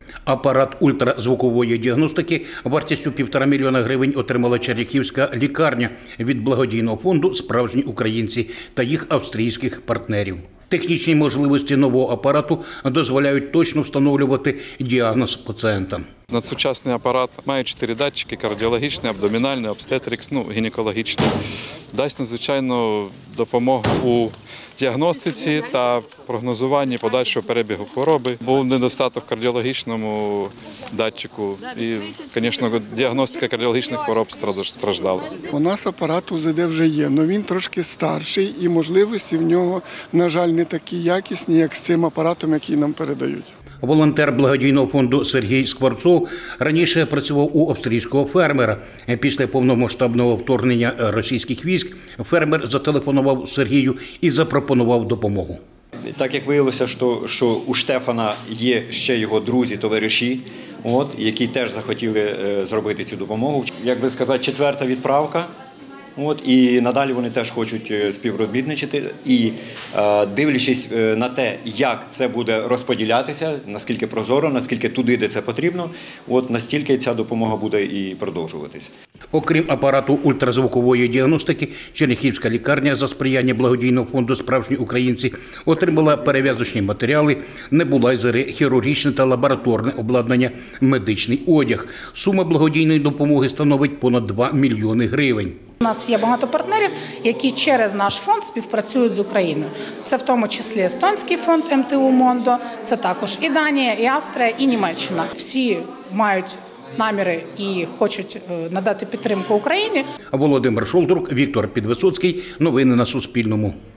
Апарат ультразвукової діагностики вартістю 1,5 мільйона гривень отримала Черняхівська лікарня від благодійного фонду «Справжні українці» та їх австрійських партнерів. Технічні можливості нового апарату дозволяють точно встановлювати діагноз пацієнта. Надсучасний апарат має 4 датчики – кардіологічний, абдомінальний, обстетрикс, гінекологічний. Дасть надзвичайну допомогу у діагностиці та прогнозуванні подальшого перебігу хвороби. Був недостаток в кардіологічному датчику і, звісно, діагностика кардіологічних хвороб страждала. У нас апарат УЗД вже є, але він трошки старший і можливості в нього, на жаль, не такі якісні, як з цим апаратом, який нам передають. Волонтер благодійного фонду Сергій Скворцов раніше працював у австрійського фермера. Після повномасштабного вторгнення російських військ фермер зателефонував Сергію і запропонував допомогу. Так як виявилося, що у Штефана є ще його друзі, товариші, які теж захотіли зробити цю допомогу. Як би сказати, 4-та відправка. І надалі вони теж хочуть співробітничати. І дивлячись на те, як це буде розподілятися, наскільки прозоро, наскільки туди, де це потрібно, настільки ця допомога буде і продовжуватись. Окрім апарату ультразвукової діагностики, Черняхівська лікарня за сприяння благодійного фонду «Справжні українці» отримала перев'язочні матеріали, небулайзери, хірургічне та лабораторне обладнання, медичний одяг. Сума благодійної допомоги становить понад 2 мільйони гривень. У нас є багато партнерів, які через наш фонд співпрацюють з Україною. Це в тому числі естонський фонд МТУ Мондо, це також і Данія, і Австрія, і Німеччина. Всі мають наміри і хочуть надати підтримку Україні. Володимир Шолдрук, Віктор Підвисоцький. Новини на Суспільному.